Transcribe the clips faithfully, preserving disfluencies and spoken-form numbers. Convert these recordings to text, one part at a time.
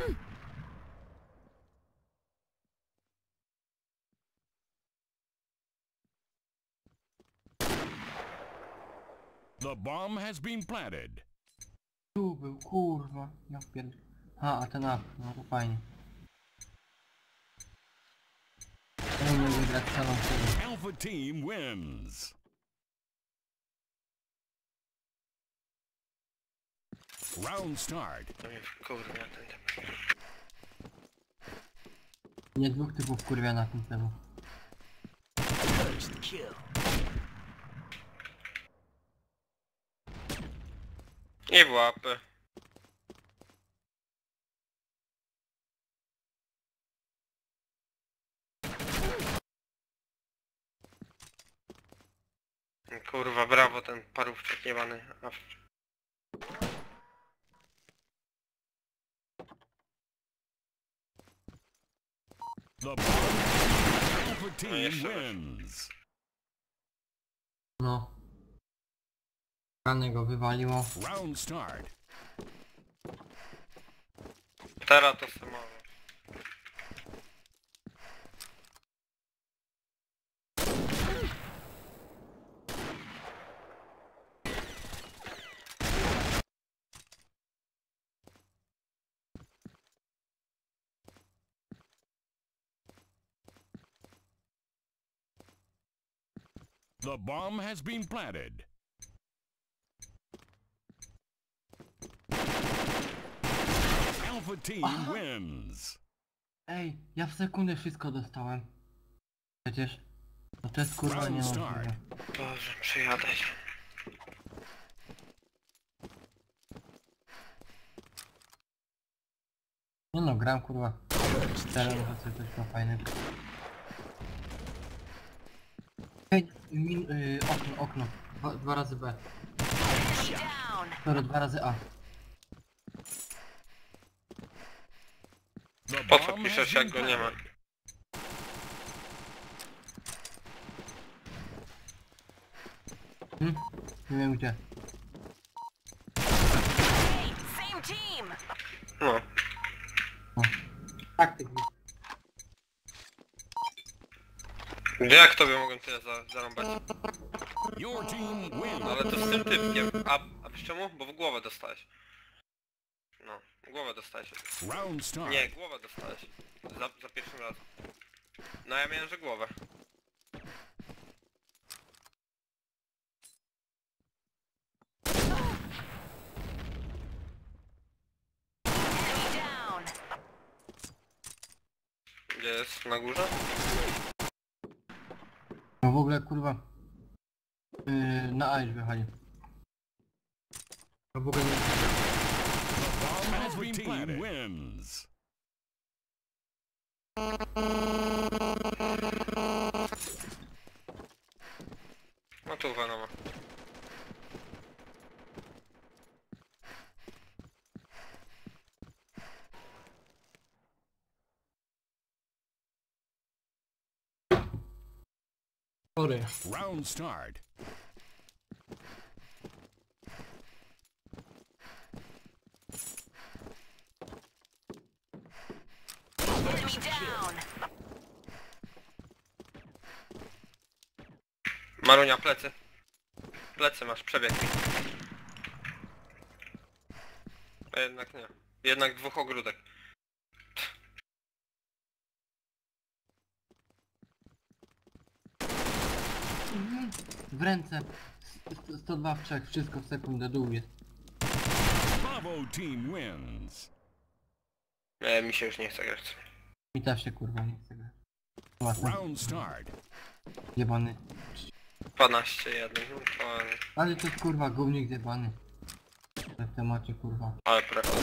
The bomb has been planted. Tu był, kurwa. Ja pierd... A, a ten up, no to fajnie. Nie umiem wygrać całą serię. Alpha team wins. Round start. No i kurwa ten typ. Nie dwóch typów kurwia na tym celu. First kill. I w łapy. Kurwa, brawo ten parówczak jebany. A w- The bomb. Alpha team jeszcze raz. wins. No. Rany go wywaliło. Round start. Teraz to samo. The bomb has been planted. Alpha team Aha. wins. Ej, ja w sekundę wszystko dostałem. Przecież. No to jest kurwa Round niemożliwe. start. Boże, przyjadę się. Nie no, gram kurwa. Teraz muszę sobie coś ma fajnego. Ej, min, y, okno, okno. Dwa, dwa razy B. Sorry, dwa razy A. The Po co bomb piszesz, has jak been go nie ma? planted. Hm? Nie wiem gdzie. Hey, same team. No. Taktyk. Jak tobie mogą tyle za, zarąbać? Your team No wins. ale to z tym typkiem. A, a wiesz czemu? Bo w głowę dostałeś. No, w głowę dostałeś. Round start. Nie, głowę dostałeś. Za, za pierwszym razem. No ja miałem, że głowę. Enemy down. Gdzie jest? Na górze? No w ogóle kurwa. Yy, na A już wjechali. No w ogóle nie. The bomb has been planted. Wins. No tu Venoma. Sorry. Round start. Enemy down. Marunia, plecy. Plecy masz, przebieg. A jednak nie. Jednak dwóch ogródek. Mhm. W ręce. sto- sto dwa w trzech, wszystko w sekundę, dół jest. Bravo team wins. Nie, mi się już nie chce grać. Mi też się kurwa nie chce grać. Łatwo. Round start. Jebany. dwanaście jeden. No, to... Ale to jest kurwa gównik zjebany. W temacie kurwa. Ale prechod.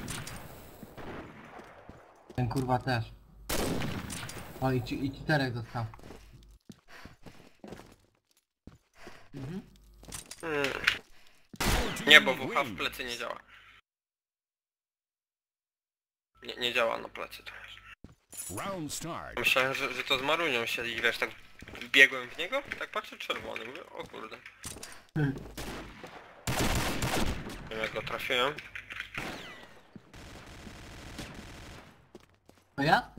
Ten kurwa też. O i, ci, i czterech dostał. Mhm. Hmm. Your team Nie, bo W H w wins. plecy nie działa. Nie, nie działa na plecy to. Round start. Myślałem, że, że to z Marunią się i wiesz, tak biegłem w niego, tak patrzę czerwony, mówię, o kurde. Hmm. Nie wiem jak go trafiłem. To ja?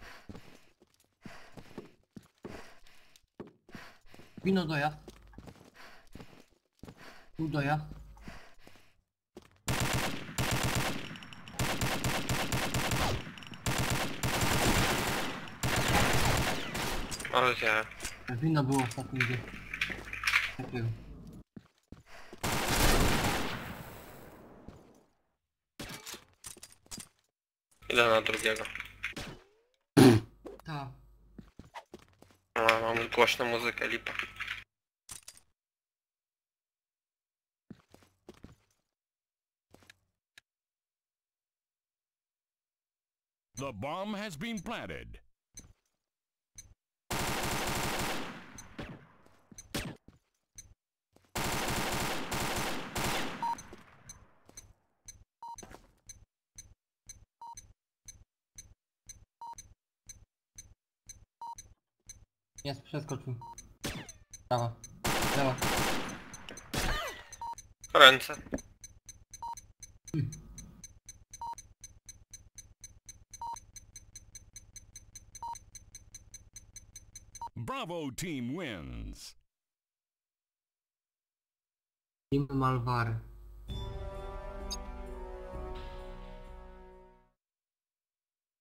Wino dojazd. Tu dojazd. Ale nie. Wino było ostatnio gdzieś. Takiego. Idę na drugiego. Tak. A, mam głośną muzykę, lipa. The bomb has been planted. Jest, przeskoczył. Prawa. Lewa. Ręce. Bravo team wins. Team Malwary.